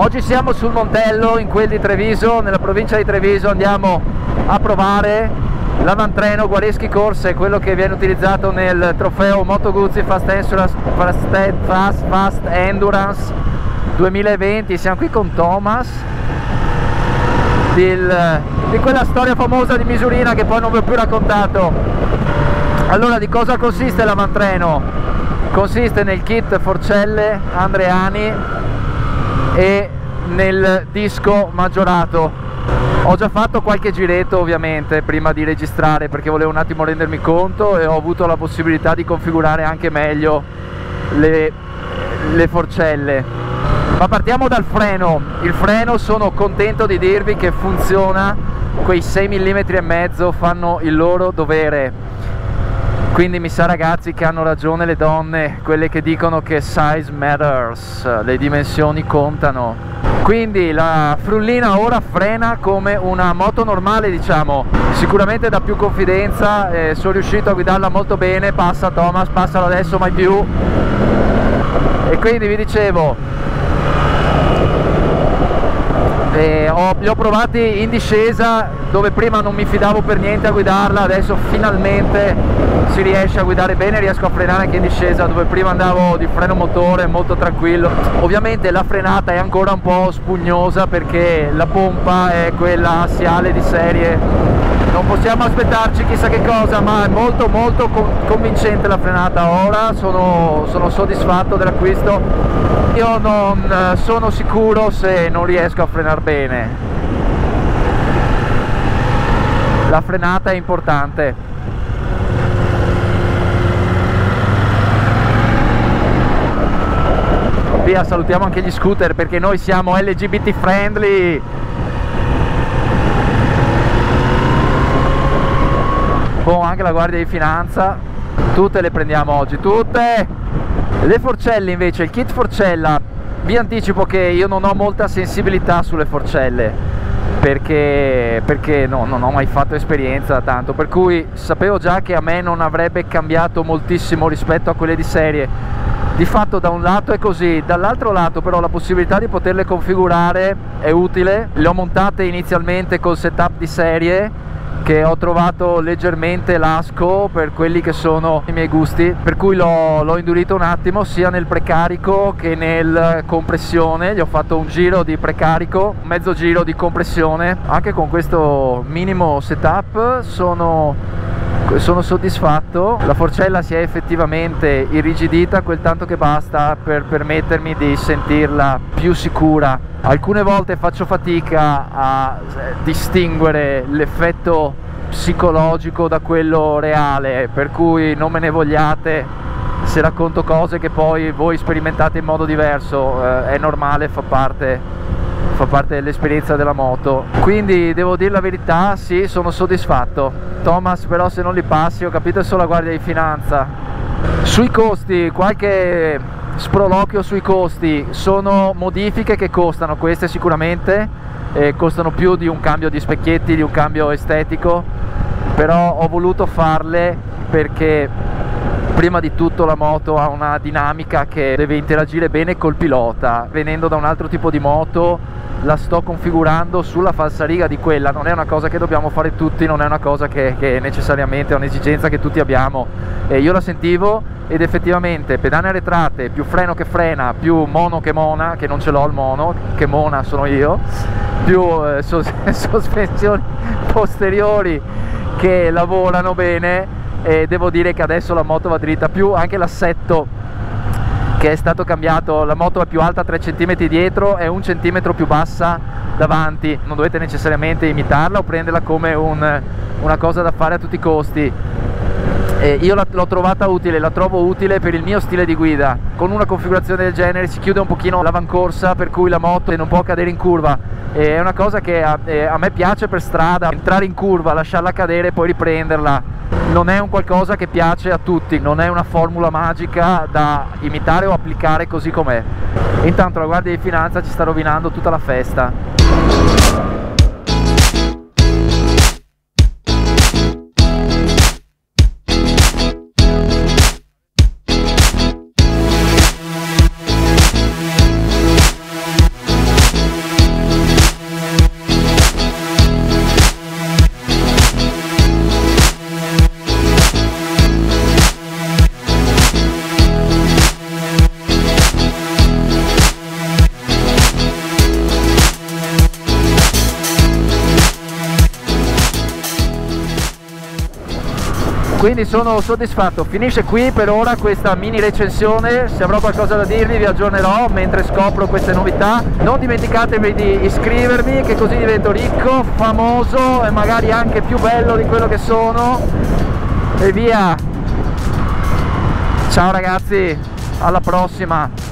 Oggi siamo sul Montello, in quel di Treviso, nella provincia di Treviso. Andiamo a provare l'avantreno Guareschi Corse, quello che viene utilizzato nel trofeo Moto Guzzi Fast Endurance 2020. Siamo qui con Thomas di quella storia famosa di Misurina che poi non vi ho più raccontato. Allora, di cosa consiste l'avantreno? Consiste nel kit forcelle Andreani e nel disco maggiorato. Ho già fatto qualche giretto ovviamente prima di registrare, perché volevo un attimo rendermi conto, e ho avuto la possibilità di configurare anche meglio le forcelle. Ma partiamo dal freno. Il freno, sono contento di dirvi che funziona, quei 6 mm e mezzo fanno il loro dovere. Quindi mi sa, ragazzi, che hanno ragione le donne, quelle che dicono che size matters, le dimensioni contano. Quindi la frullina ora frena come una moto normale, diciamo. Sicuramente dà più confidenza, sono riuscito a guidarla molto bene. Passa Thomas, passalo adesso, mai più. E quindi vi dicevo, li ho provati in discesa, dove prima non mi fidavo per niente a guidarla. Adesso finalmente si riesce a guidare bene, riesco a frenare anche in discesa, dove prima andavo di freno motore molto tranquillo. Ovviamente la frenata è ancora un po' spugnosa, perché la pompa è quella assiale di serie, non possiamo aspettarci chissà che cosa, ma è molto convincente la frenata. Ora sono soddisfatto dell'acquisto. Io non sono sicuro se non riesco a frenare bene. La frenata è importante. Via, salutiamo anche gli scooter, perché noi siamo LGBT friendly. Boh, anche la Guardia di Finanza. Tutte le prendiamo oggi, tutte. Le forcelle invece, il kit forcella, vi anticipo che io non ho molta sensibilità sulle forcelle, perché non ho mai fatto esperienza tanto, per cui sapevo già che a me non avrebbe cambiato moltissimo rispetto a quelle di serie. Di fatto da un lato è così, dall'altro lato però la possibilità di poterle configurare è utile. Le ho montate inizialmente col setup di serie, che ho trovato leggermente lasco per quelli che sono i miei gusti, per cui l'ho indurito un attimo, sia nel precarico che nel compressione. Gli ho fatto un giro di precarico, mezzo giro di compressione. Anche con questo minimo setup sono soddisfatto. La forcella si è effettivamente irrigidita quel tanto che basta per permettermi di sentirla più sicura. Alcune volte faccio fatica a distinguere l'effetto psicologico da quello reale, per cui non me ne vogliate se racconto cose che poi voi sperimentate in modo diverso. È normale, fa parte dell'esperienza della moto. Quindi devo dire la verità, sì, sono soddisfatto. Thomas però, se non li passi, ho capito, è solo la Guardia di Finanza. Sui costi, qualche sproloquio sui costi. Sono modifiche che costano, queste sicuramente, costano più di un cambio di specchietti, di un cambio estetico, però ho voluto farle perché prima di tutto la moto ha una dinamica che deve interagire bene col pilota. Venendo da un altro tipo di moto, la sto configurando sulla falsariga di quella. Non è una cosa che dobbiamo fare tutti, non è una cosa che necessariamente è un'esigenza che tutti abbiamo. Io la sentivo, ed effettivamente pedane arretrate, più freno che frena, più mono che mona, che non ce l'ho il mono, che mona sono io, più sospensioni posteriori che lavorano bene, e devo dire che adesso la moto va dritta. Più anche l'assetto che è stato cambiato, la moto è più alta 3 cm dietro e 1 cm più bassa davanti. Non dovete necessariamente imitarla o prenderla come una cosa da fare a tutti i costi. Io l'ho trovata utile, la trovo utile per il mio stile di guida. Con una configurazione del genere si chiude un pochino l'avancorsa, per cui la moto non può cadere in curva. È una cosa che a me piace per strada, entrare in curva, lasciarla cadere e poi riprenderla. Non è un qualcosa che piace a tutti, non è una formula magica da imitare o applicare così com'è. Intanto la Guardia di Finanza ci sta rovinando tutta la festa. Quindi sono soddisfatto. Finisce qui per ora questa mini recensione. Se avrò qualcosa da dirvi vi aggiornerò mentre scopro queste novità. Non dimenticatevi di iscrivermi, che così divento ricco, famoso e magari anche più bello di quello che sono. E via. Ciao ragazzi, alla prossima.